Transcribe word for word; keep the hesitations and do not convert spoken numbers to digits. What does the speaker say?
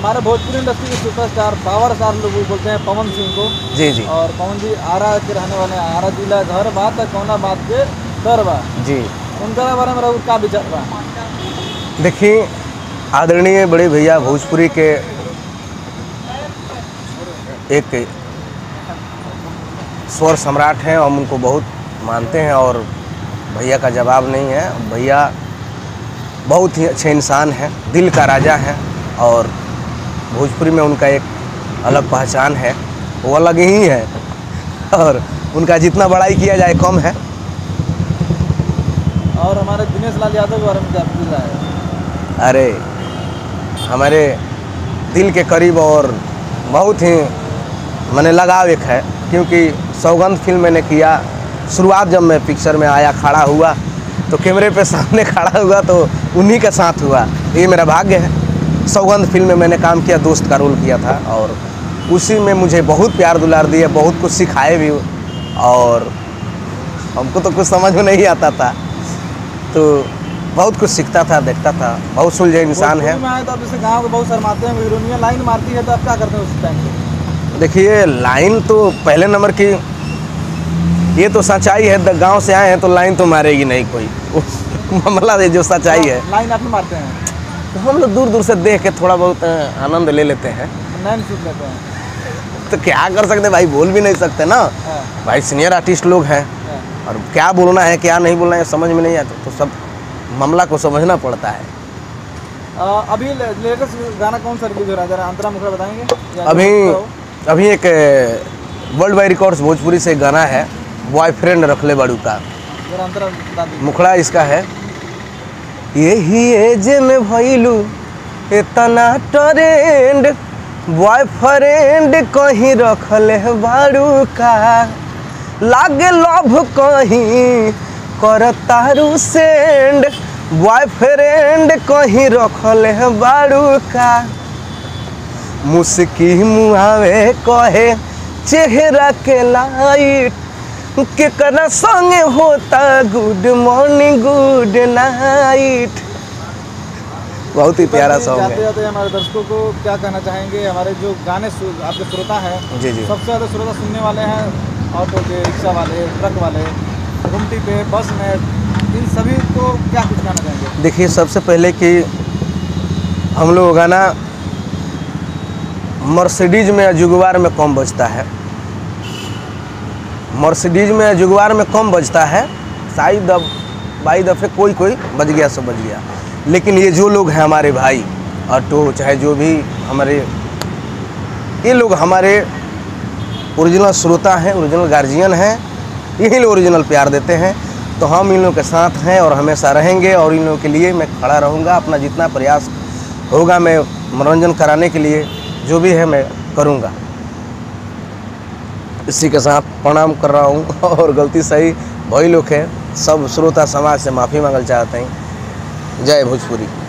हमारे भोजपुरी इंडस्ट्री के superstar power star लोग बोलते हैं पवन सिंह को। जी जी। और पवन जी आरा के रहने वाले हैं, आरा जिला घर बात है कौना बात के डर बा जी। उनका बारे में रउआ का विचार बा? देखिए, आदरणीय बड़े भैया भोजपुरी के एक स्वर सम्राट हैं, हम उनको बहुत मानते हैं और भैया का जवाब नहीं है। भैया बहुत ही अच्छे इंसान हैं, दिल का राजा हैं और भोजपुरी में उनका एक अलग पहचान है, वो अलग ही है और उनका जितना बड़ाई किया जाए कम है। और हमारे दिनेश लाल यादव के बारे में क्या पूछ रहा है? अरे हमारे दिल के करीब और बहुत ही मैंने लगाव एक है, क्योंकि सौगंध फिल्म मैंने किया। शुरुआत जब मैं पिक्चर में आया, खड़ा हुआ तो कैमरे पे सामने खड़ा हुआ तो उन्हीं के साथ हुआ, ये मेरा भाग्य है। सौगंध फिल्म में मैंने काम किया, दोस्त का रोल किया था और उसी में मुझे बहुत प्यार दुलार दिए, बहुत कुछ सिखाए भी और हमको तो कुछ समझ में नहीं आता था तो बहुत कुछ सीखता था, देखता था। बहुत सुलझे इंसान है। में आए तो अब जैसे गाँव के बहुत शर्माते हैं, हीरोइनिया लाइन मारती है तो आप क्या करते हैं उस टाइम पे? देखिए, लाइन तो पहले नंबर की ये तो सच्चाई है, गांव से आए हैं तो लाइन तो मारेगी नहीं कोई मामला है जो सच्चाई है। लाइन आप मारते हैं तो हम लोग दूर दूर से देख के थोड़ा बहुत आनंद ले लेते हैं, लाइन सूट लेते हैं। तो क्या कर सकते भाई, बोल भी नहीं सकते ना भाई, सीनियर आर्टिस्ट लोग हैं और क्या बोलना है क्या नहीं बोलना है समझ में नहीं आता, तो सब मामला को समझना पड़ता है। आ, अभी लेटेस्ट गाना कौन सा रिलीज हो रहा है, जरा अंतरा मुखड़ा बताएंगे? अभी अभी एक वर्ल्ड वाइड रिकॉर्ड्स भोजपुरी से गाना है, बॉयफ्रेंड रखले बाड़ू का, जरा अंतरा बता दीजिए। मुखड़ा इसका है। यही एज में भइलू इतना ट्रेंड, बॉयफ्रेंड कहीं रखले बाड़ू का, लागे लव कहीं करतारू सेंड, बॉयफ्रेंड कहीं रखले बाड़ू का, मुस्की मुआवे कहे चेहरा के लाइट, केकरा संगे होता गुड मॉर्निंग गुड नाइट। बहुत ही प्यारा सॉन्ग है। जाते जाते हमारे दर्शकों को क्या कहना चाहेंगे? हमारे जो गाने आपके श्रोता हैं, जी जी, सबसे ज़्यादा श्रोता सुनने वाले हैं ऑटो के, रिक्शा वाले, ट्रक वाले, घुमटी पे, बस में, इन सभी को क्या कुछ कहना चाहेंगे? देखिए, सबसे पहले कि हम लोग गाना मर्सिडीज में जुगवार में कम बजता है, मर्सिडीज में जुगवार में कम बजता है, शायद बाई दफ़े कोई कोई बज गया सो बज गया, लेकिन ये जो लोग हैं हमारे भाई ऑटो, चाहे जो भी हमारे, ये लोग हमारे ओरिजिनल श्रोता हैं, ओरिजिनल गार्जियन हैं, यही लोग ओरिजिनल प्यार देते हैं, तो हम इन लोगों के साथ हैं और हमेशा रहेंगे और इन लोगों के लिए मैं खड़ा रहूँगा। अपना जितना प्रयास होगा मैं मनोरंजन कराने के लिए जो भी है मैं करूँगा। इसी के साथ प्रणाम कर रहा हूँ और गलती सही भाई लोग है, सब श्रोता समाज से माफ़ी मांगल चाहते हैं। जय भोजपुरी।